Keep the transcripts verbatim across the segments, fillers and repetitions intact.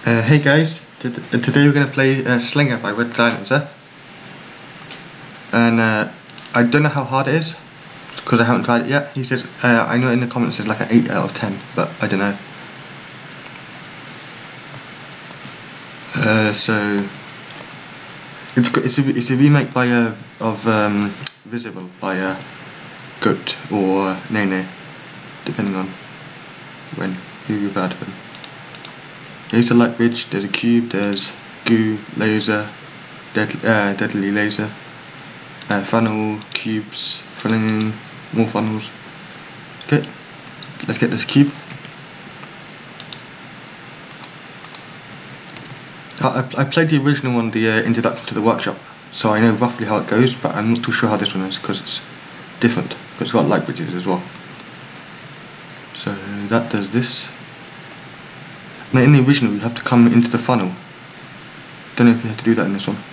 Uh, hey guys, today we're going to play uh, Slinger by RedSilencer, and uh, I don't know how hard it is because I haven't tried it yet. He says, uh, I know in the comments it's like an eight out of ten, but I don't know. Uh, so it's it's a, it's a remake by uh, of um, Visible by uh, Goat or Nene, depending on when who you've heard of him. Here's a light bridge. There's a cube. There's goo, laser, dead, uh, deadly laser, uh, funnel, cubes, filling, more funnels. Okay, let's get this cube. I, I played the original one, the uh, Introduction to the Workshop, so I know roughly how it goes, but I'm not too sure how this one is because it's different. Because it's got light bridges as well. So that does this. Now in the original you have to come into the funnel. Don't know if you have to do that in this one.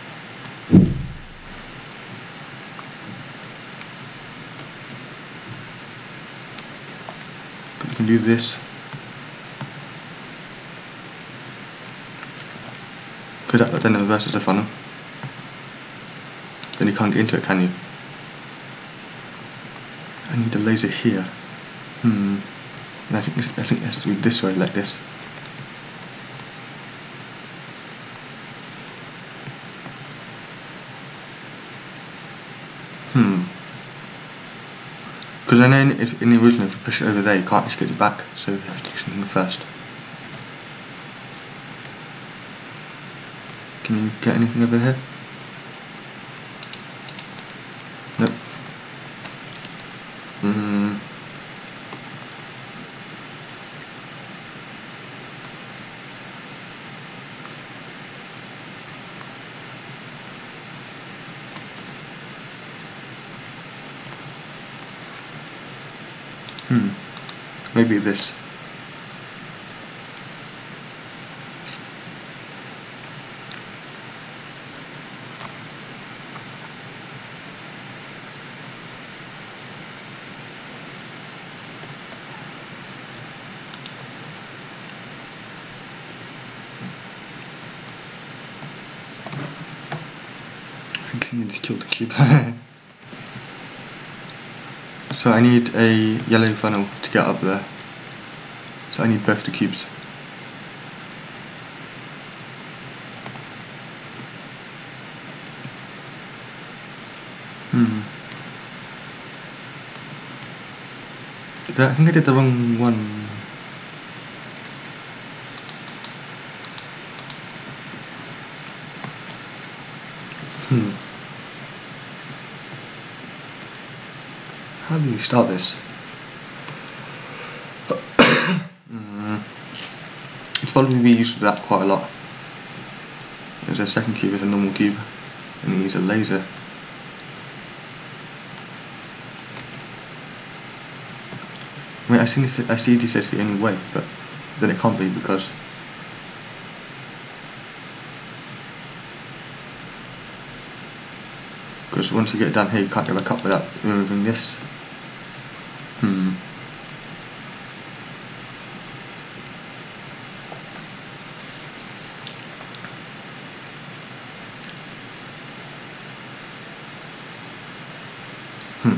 But you can do this. Because that then reverses the funnel. Then you can't get into it, can you? I need a laser here. Hmm. And I think this, I think it has to be this way, like this. Hmm. Because I know if in the original, if you push it over there, you can't just get it back, so you have to do something first. Can you get anything over here? Nope. Hmm. Hmm. Maybe this. I think I need to kill the cube. So I need a yellow funnel to get up there. So I need both the cubes. Hmm. I think I did the wrong one. Hmm. How do you start this? mm. It's probably be used for that quite a lot. There's a second cube with a normal cube, and you use a laser. I mean, I see, I see this as the only way, but then it can't be because because once you get down here, you can't go back up without removing this. Hmm. Hmm.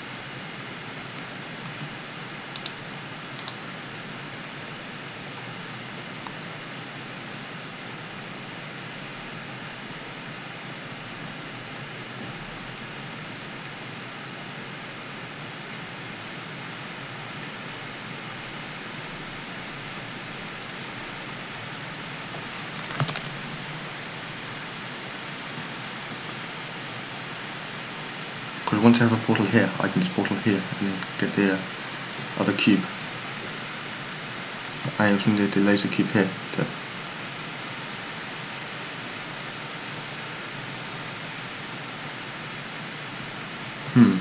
Because once I have a portal here, I can just portal here and then get the uh, other cube. I also need the laser cube here. To hmm.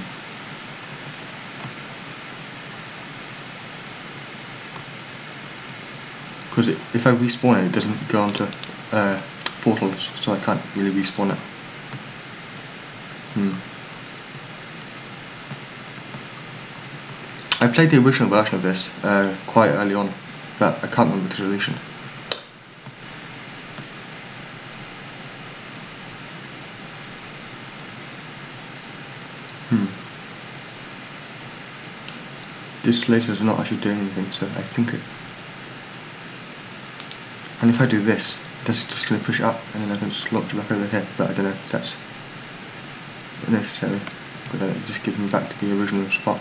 Because if I respawn it, it doesn't go onto uh, portals, so I can't really respawn it. Hmm. I played the original version of this uh, quite early on, but I can't remember the resolution. Hmm. This laser is not actually doing anything, so I think it... And if I do this, that's just going to push it up, and then I can just launch it back over here, but I don't know if that's necessary, because then it just gives me back to the original spot.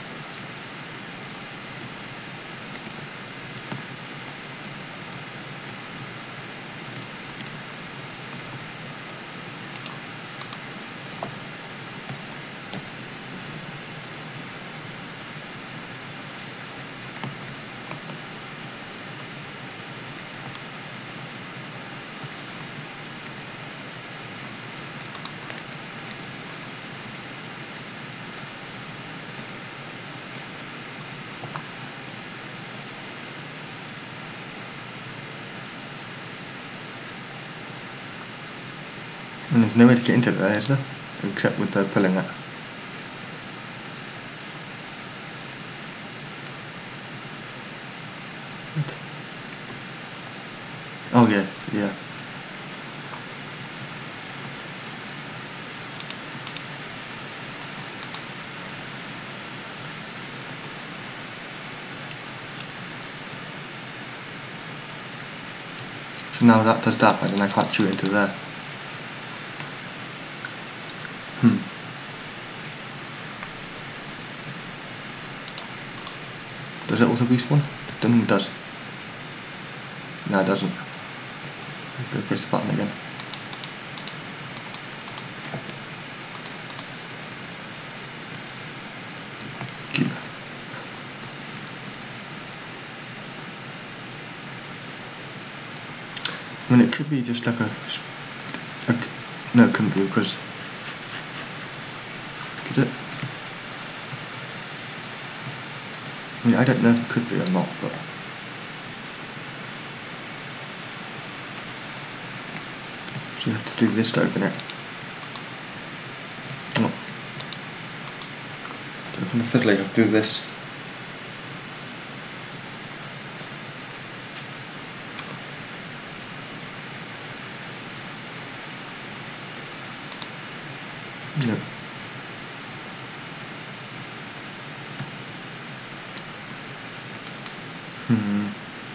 And there's no way to get into there, is there? Except with the pulling it. What? Oh yeah, yeah. So now that does that, but then I can't shoot into there. Hmm. Does it auto respawn? Don't think it does. No, it doesn't. Go press the button again. Cube. I mean, it could be just like a, a no, it couldn't be because could it? I mean, I don't know if it could be or not, but so you have to do this to open it. Oh. To open the fiddler, you have to do this. No. Hmm.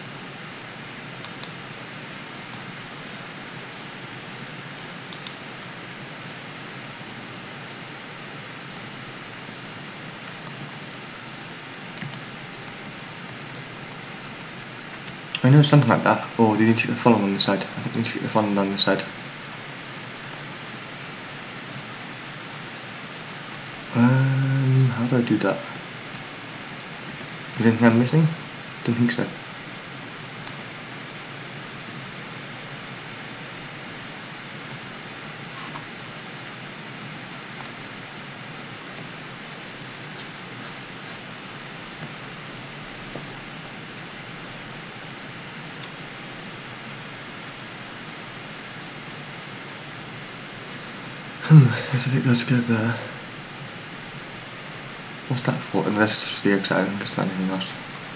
I know something like that. Or do you need to get the funnel on the side? I think you need to get the funnel down the side. Um, how do I do that? Is there anything I'm missing? Don't think so. Hmm, if it goes to go there. What's that for? And that's for the exit, I don't understand anything else.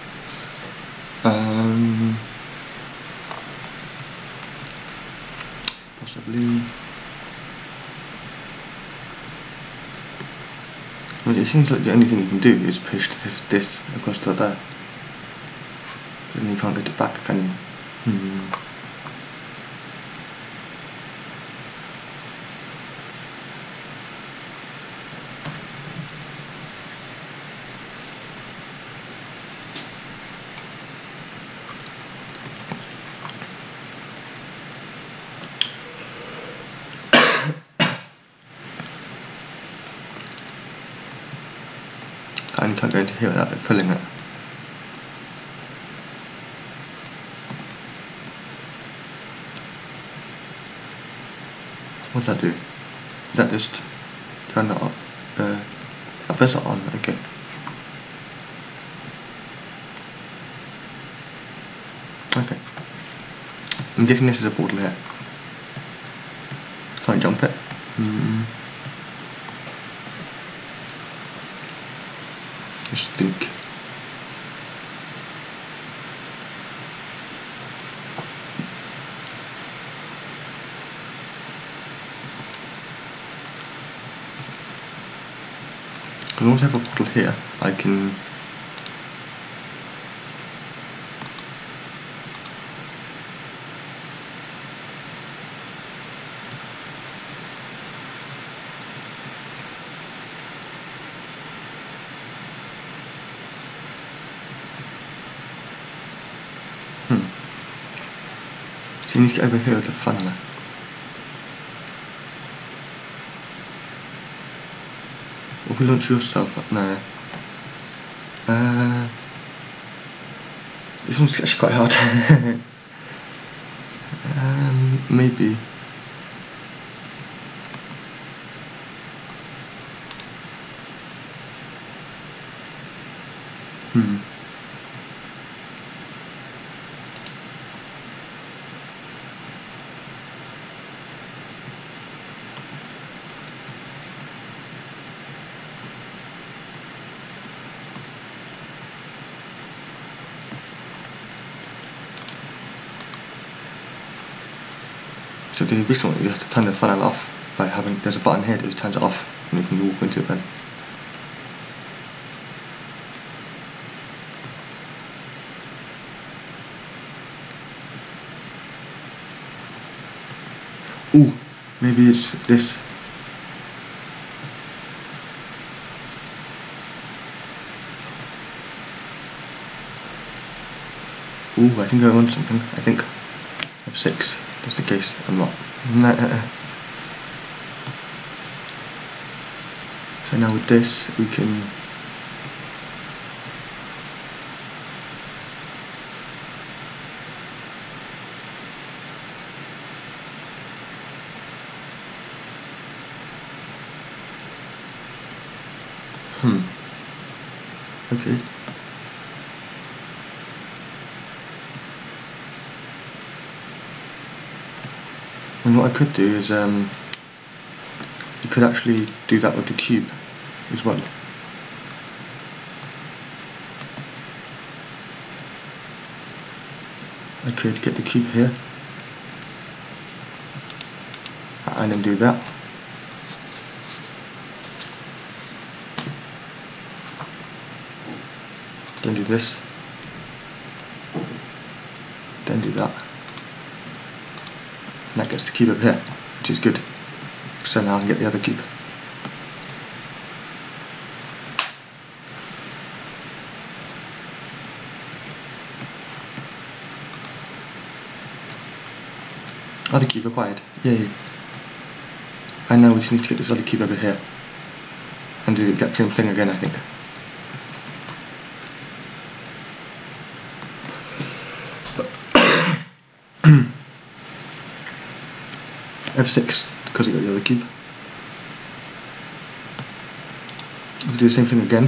Um, possibly. I mean, it seems like the only thing you can do is push this, this across to there. But then you can't get it back, can you? Hmm. I can't go into here without it pulling it. What's that do? Is that just turn it on? Uh, I press it on, okay. Okay. I'm guessing this is a portal here. Can't jump it. Hmm. Just think. Because once I have a bottle here, I can Hmm. So you need to get over here with the funneler. Or if you launch yourself up now. Uh, this one's actually quite hard. um, maybe. Hmm. So the original one, you have to turn the funnel off by having, there's a button here that just turns it off and you can walk into it then. Ooh, maybe it's this. Ooh, I think I want something. I think F six, just in case I'm not. Nah. So now with this, we can Hmm. Okay. And what I could do is, um, you could actually do that with the cube as well. I could get the cube here, and then do that. Then do this. Then do that. And that gets the cube up here, which is good. So now I can get the other cube. Other cube acquired. Yay. And now we just need to get this other cube over here. And do the exact same thing again, I think. F six, because I got the other cube. We'll do the same thing again.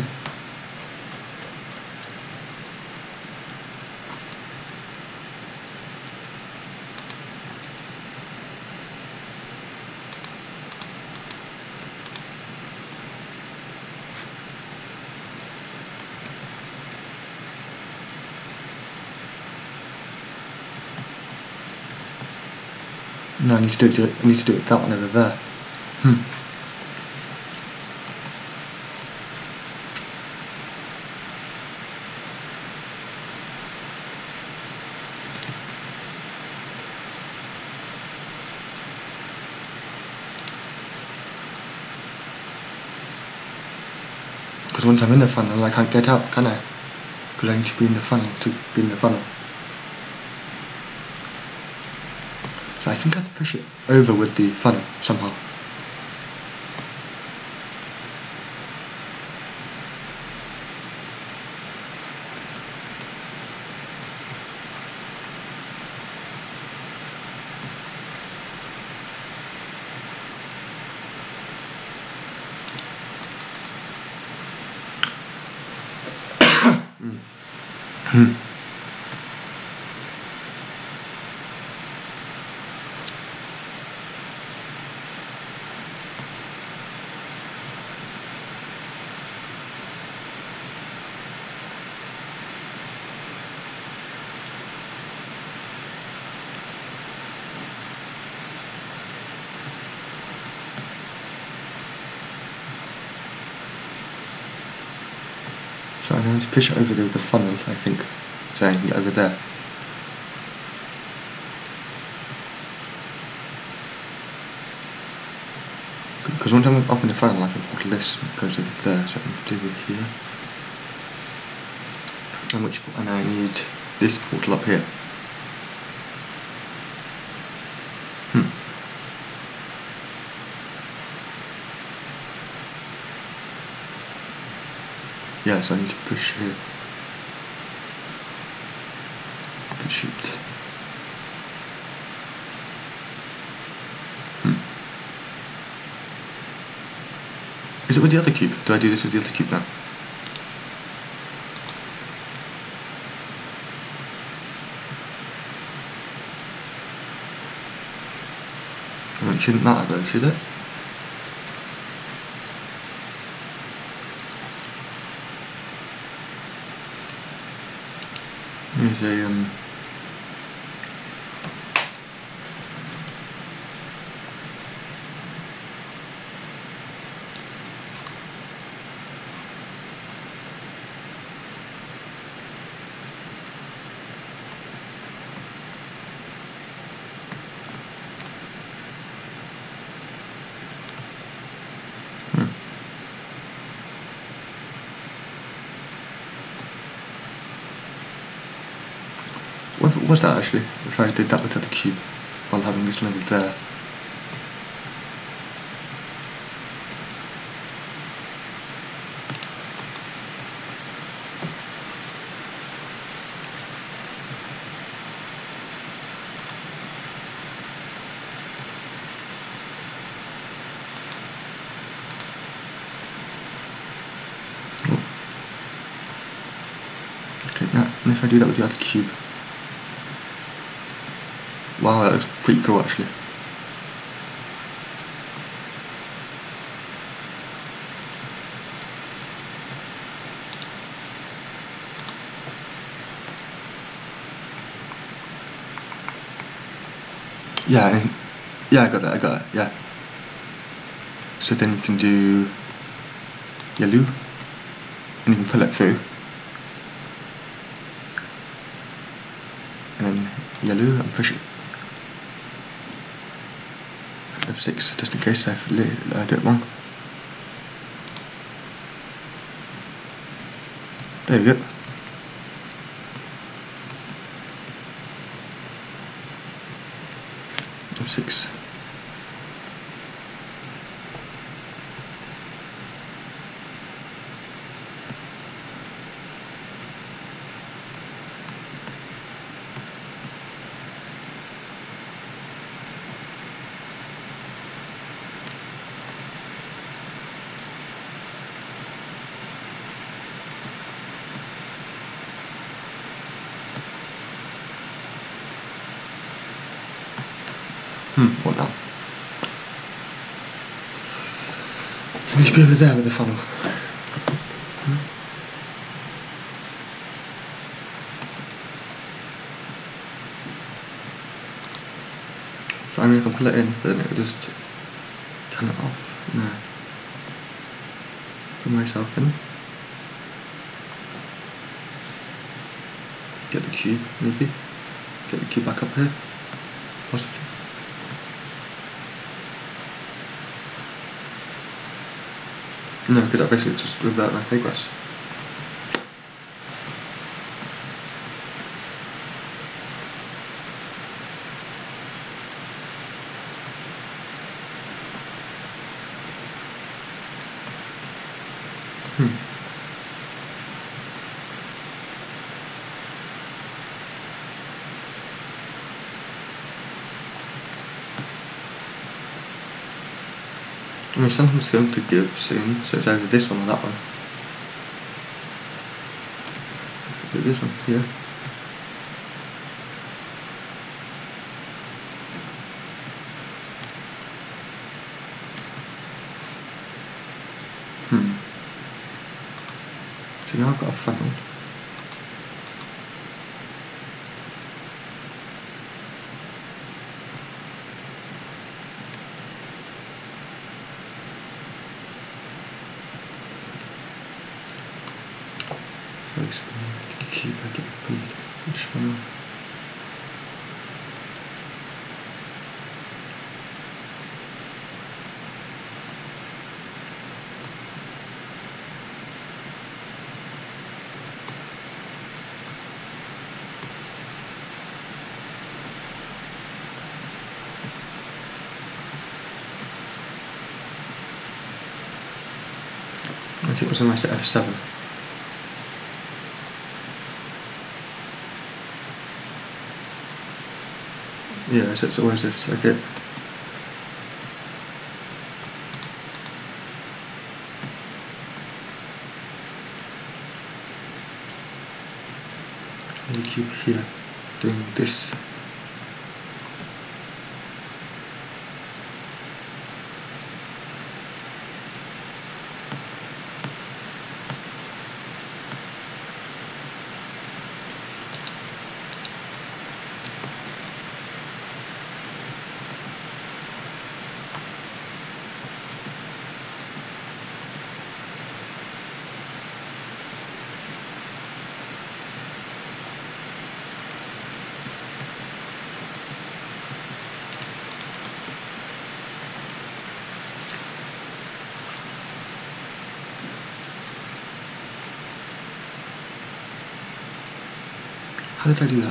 No, I need to do it. I need to do it that one over there. Hmm. Because once I'm in the funnel, I can't get out, can I? Because I need to be in the funnel to be in the funnel. So I think I have to push it over with the funnel somehow. mm. Hmm. So I need to push it over the, the funnel, I think. So I can get over there. Because once I'm up in the funnel, I can portal this and it goes over there, so I can do it here. And which and I need this portal up here. Hmm. Yeah, so I need to push here. Push it. Hmm. Is it with the other cube? Do I do this with the other cube now? Well, it shouldn't matter though, should it? There's a um what was that actually, if I did that with the other cube while having this level there? Oh. Okay, now, and if I do that with the other cube? Wow, that looks pretty cool actually. Yeah, and, yeah, I got that, I got it, yeah. So then you can do yellow, and you can pull it through. And then yellow, and push it. F six, just in case I uh, did it wrong. There we go. F six. Hmm, what now? I need to be over there with the funnel. Hmm. So I mean I can pull it in, but then it will just turn it off. No. Put myself in. Get the cube, maybe. Get the cube back up here. Possibly. No, because I basically just revert my progress. Hmm. I mean, something's going to give soon, so it's either this one or that one. Put this one here. Hmm. So now I've got a funnel. explain. Keep back open. Which one on? I think it was on my set F seven. Yeah, so it's always this, okay. You keep here doing this. How did I do that?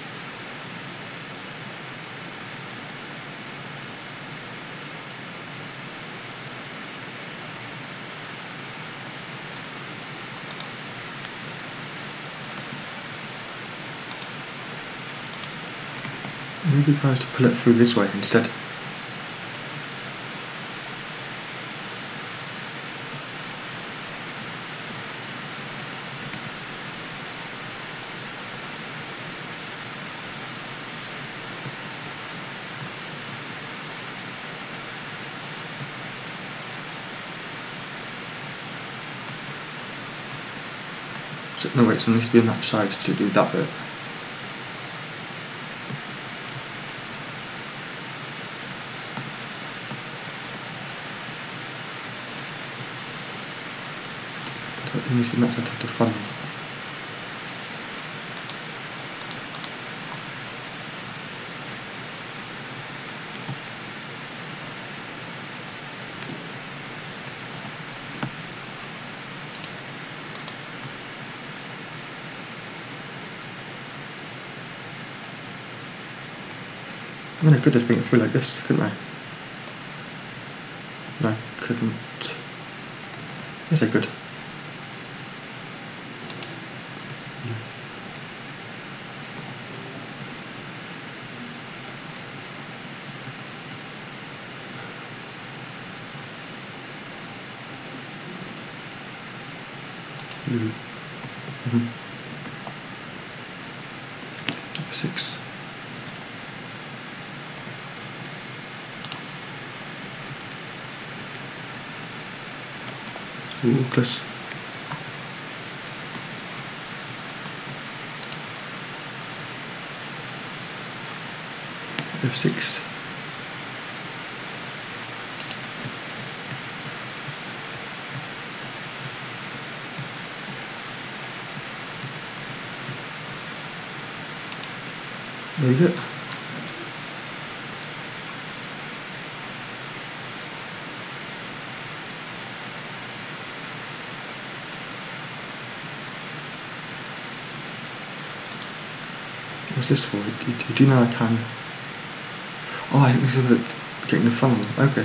Maybe if I was to pull it through this way instead. So, no wait, so it needs to be on that side to do that bit. It needs to be on that side of the funnel. I mean, I could just bring it through like this, couldn't I? No, I couldn't. Yes, I could. Blue. Mm-hmm. Six. Ooh, close. F six. Very good. What's this for? Do, do, do you know I can? Oh, I think this is like getting the funnel. Okay.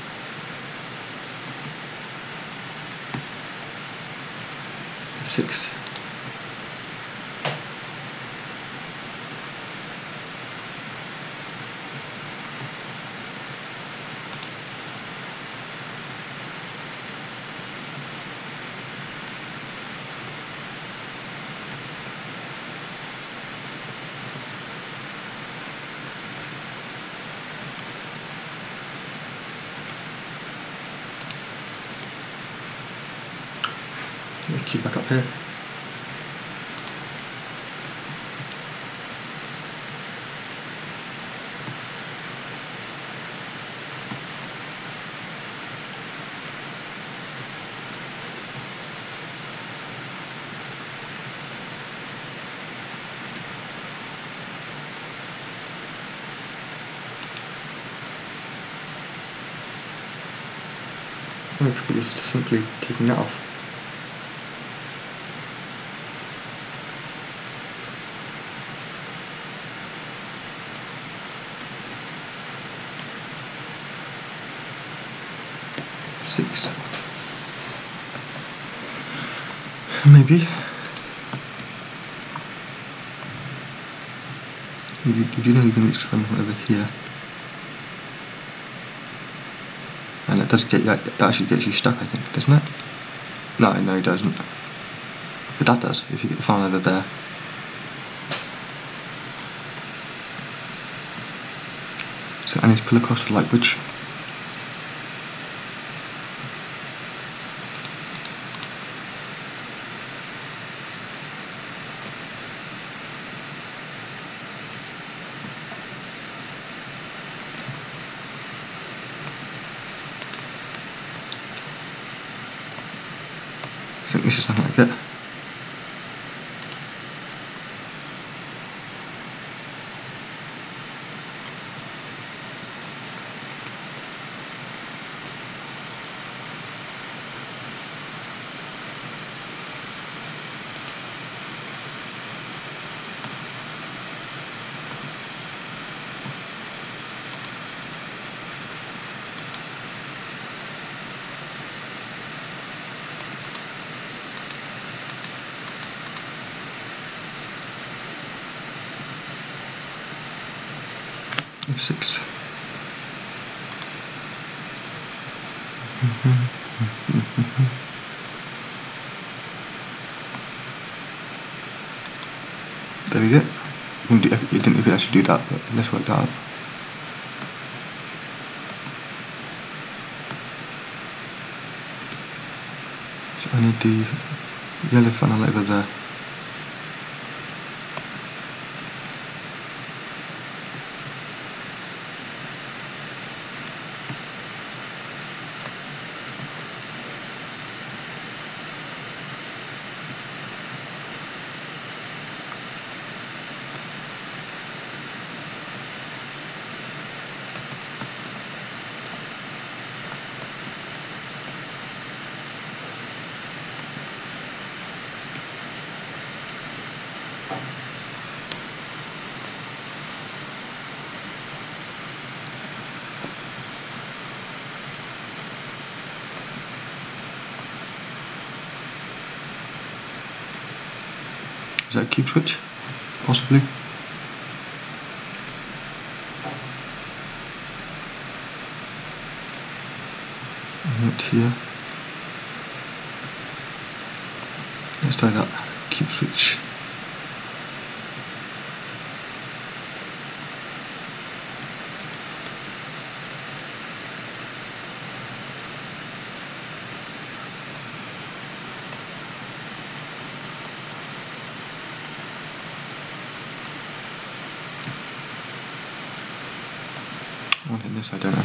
Six. Let me keep back up here. I could be just simply taking that off. Six. Maybe. Did you, did you know you can reach one over here? And it does get you, that actually gets you stuck, I think, doesn't it? No, no it doesn't. But that does, if you get the funnel over there. So I need to pull across the light bridge. I think this is something like it. Six. There we go. You can do, you didn't you could actually do that, but let's work that out. So I need the yellow funnel over there. Is that a cube switch? Possibly. Right here. Let's try that cube switch. What in this? I don't know.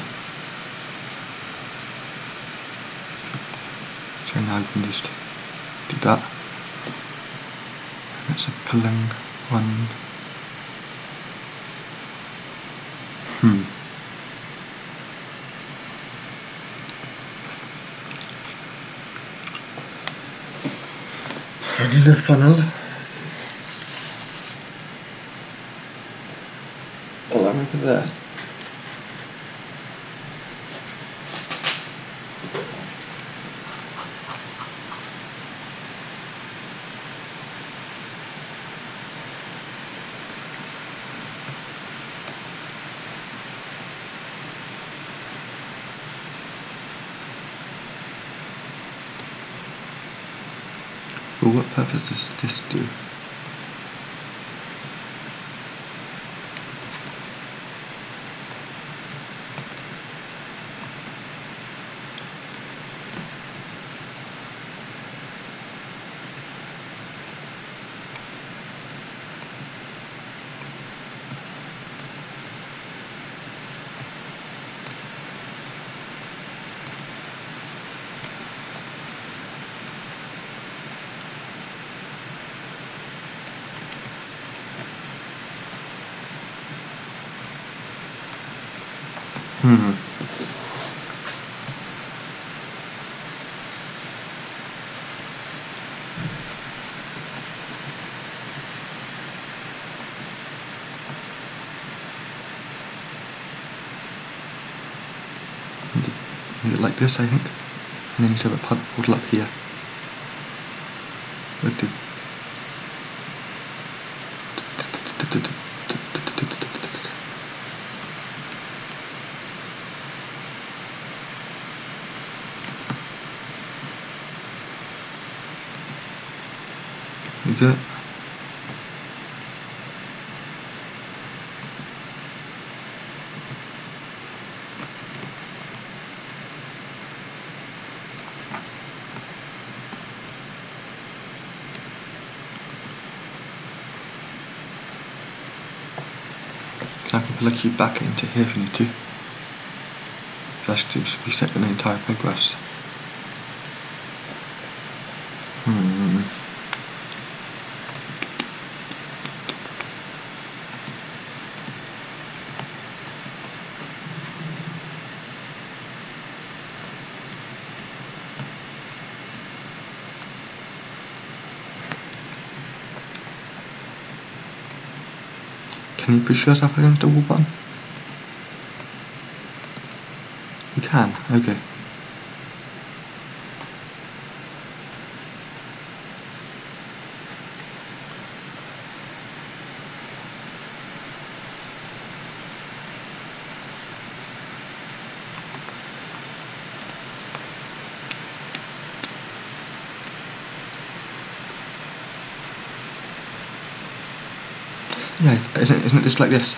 So now you can just do that. That's a pulling one. Hmm. So I need a funnel. Oh, I'm over there. Well, what purpose does this do? Hmm. Make it like this, I think. And then you have a pod portal up here. What do? You good? So I can plug you back into here if you need to. That's to just reset the entire progress. Hmm. Can you push yourself against the wall button? You can, okay. Yeah, isn't it, isn't it just like this?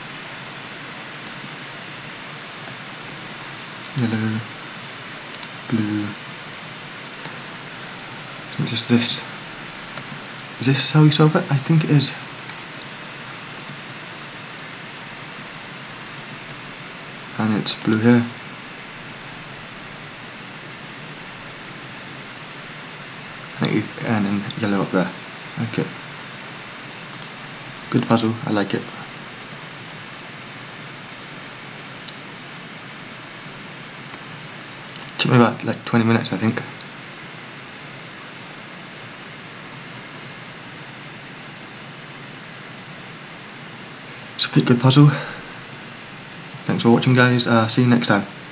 Yellow, blue. Isn't it just this? Is this how you solve it? I think it is. And it's blue here. And then yellow up there. Okay. Good puzzle, I like it. Took me about like twenty minutes, I think. It's a pretty good puzzle. Thanks for watching, guys. Uh, see you next time.